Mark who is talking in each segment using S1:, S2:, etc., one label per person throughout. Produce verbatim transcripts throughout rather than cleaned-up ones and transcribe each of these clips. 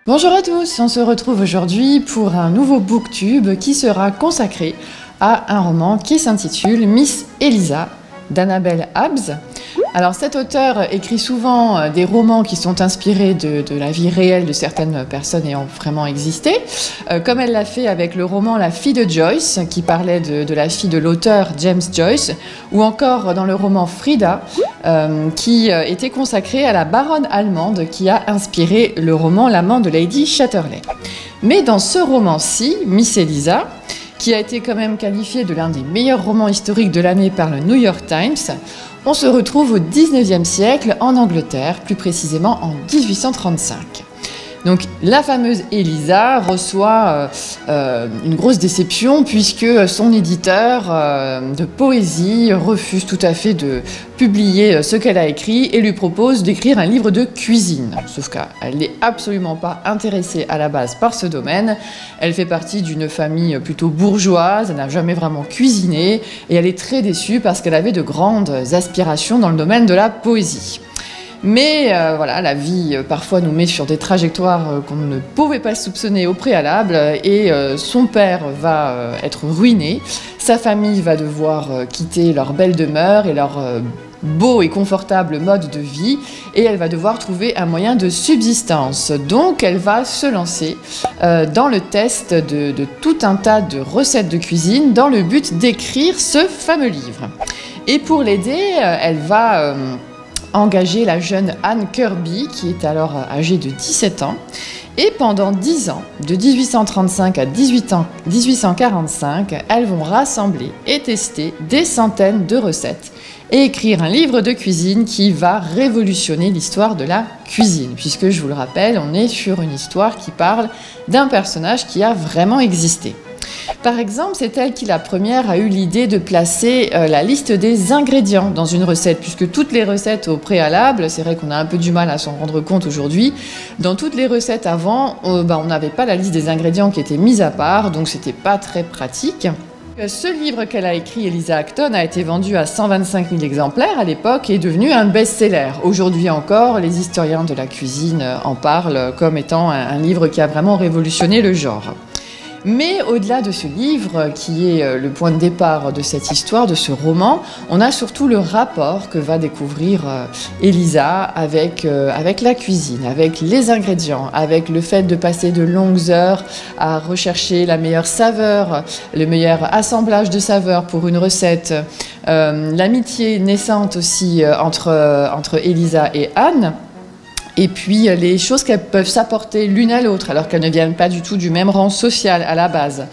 S1: Bonjour à tous, on se retrouve aujourd'hui pour un nouveau booktube qui sera consacré à un roman qui s'intitule Miss Eliza d'Annabel Abbs. Alors cet auteur écrit souvent des romans qui sont inspirés de, de la vie réelle de certaines personnes ayant vraiment existé, euh, comme elle l'a fait avec le roman La fille de Joyce, qui parlait de, de la fille de l'auteur James Joyce, ou encore dans le roman Frida, euh, qui euh, était consacré à la baronne allemande qui a inspiré le roman L'amant de Lady Chatterley. Mais dans ce roman-ci, Miss Eliza, qui a été quand même qualifié de l'un des meilleurs romans historiques de l'année par le New York Times, on se retrouve au dix-neuvième siècle en Angleterre, plus précisément en mille huit cent trente-cinq. Donc la fameuse Eliza reçoit euh, euh, une grosse déception puisque son éditeur euh, de poésie refuse tout à fait de publier ce qu'elle a écrit et lui propose d'écrire un livre de cuisine. Sauf qu'elle n'est absolument pas intéressée à la base par ce domaine. Elle fait partie d'une famille plutôt bourgeoise, elle n'a jamais vraiment cuisiné et elle est très déçue parce qu'elle avait de grandes aspirations dans le domaine de la poésie. Mais euh, voilà, la vie euh, parfois nous met sur des trajectoires euh, qu'on ne pouvait pas soupçonner au préalable et euh, son père va euh, être ruiné, sa famille va devoir euh, quitter leur belle demeure et leur euh, beau et confortable mode de vie et elle va devoir trouver un moyen de subsistance. Donc elle va se lancer euh, dans le test de, de tout un tas de recettes de cuisine dans le but d'écrire ce fameux livre. Et pour l'aider, euh, elle va... Euh, engager la jeune Anne Kirby, qui est alors âgée de dix-sept ans. Et pendant dix ans, de mille huit cent trente-cinq à mille huit cent quarante-cinq, elles vont rassembler et tester des centaines de recettes et écrire un livre de cuisine qui va révolutionner l'histoire de la cuisine. Puisque, je vous le rappelle, on est sur une histoire qui parle d'un personnage qui a vraiment existé. Par exemple, c'est elle qui, la première, a eu l'idée de placer euh, la liste des ingrédients dans une recette, puisque toutes les recettes au préalable, c'est vrai qu'on a un peu du mal à s'en rendre compte aujourd'hui, dans toutes les recettes avant, euh, bah, on n'avait pas la liste des ingrédients qui était mise à part, donc c'était pas très pratique. Ce livre qu'elle a écrit, Eliza Acton, a été vendu à cent vingt-cinq mille exemplaires à l'époque et est devenu un best-seller. Aujourd'hui encore, les historiens de la cuisine en parlent comme étant un, un livre qui a vraiment révolutionné le genre. Mais au-delà de ce livre, qui est le point de départ de cette histoire, de ce roman, on a surtout le rapport que va découvrir Eliza avec, euh, avec la cuisine, avec les ingrédients, avec le fait de passer de longues heures à rechercher la meilleure saveur, le meilleur assemblage de saveurs pour une recette, euh, l'amitié naissante aussi entre, entre Eliza et Anne. Et puis les choses qu'elles peuvent s'apporter l'une à l'autre alors qu'elles ne viennent pas du tout du même rang social à la base.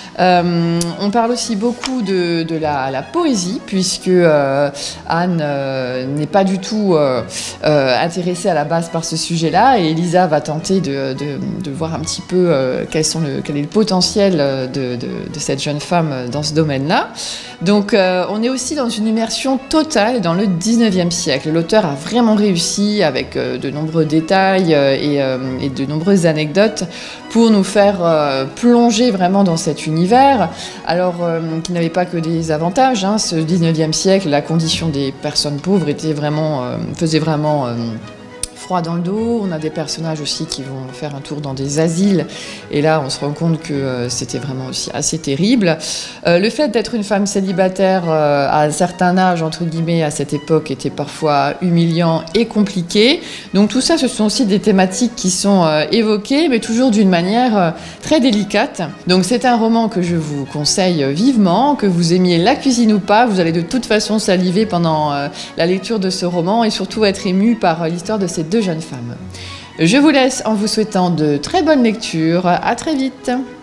S1: Euh, on parle aussi beaucoup de, de la, la poésie, puisque euh, Anne euh, n'est pas du tout euh, euh, intéressée à la base par ce sujet-là, et Eliza va tenter de, de, de voir un petit peu euh, quels sont le, quel est le potentiel de, de, de cette jeune femme dans ce domaine-là. Donc euh, on est aussi dans une immersion totale dans le dix-neuvième siècle. L'auteur a vraiment réussi avec euh, de nombreux détails euh, et, euh, et de nombreuses anecdotes pour nous faire euh, plonger vraiment dans cet univers, alors euh, qui n'avait pas que des avantages. Hein. Ce dix-neuvième siècle, la condition des personnes pauvres était vraiment, euh, faisait vraiment... Euh, froid dans le dos. On a des personnages aussi qui vont faire un tour dans des asiles et là on se rend compte que euh, c'était vraiment aussi assez terrible. Euh, le fait d'être une femme célibataire euh, à un certain âge, entre guillemets, à cette époque était parfois humiliant et compliqué. Donc tout ça, ce sont aussi des thématiques qui sont euh, évoquées, mais toujours d'une manière euh, très délicate. Donc c'est un roman que je vous conseille vivement, que vous aimiez la cuisine ou pas, vous allez de toute façon saliver pendant euh, la lecture de ce roman et surtout être ému par euh, l'histoire de ces deux jeunes femmes. Je vous laisse en vous souhaitant de très bonnes lectures. À très vite.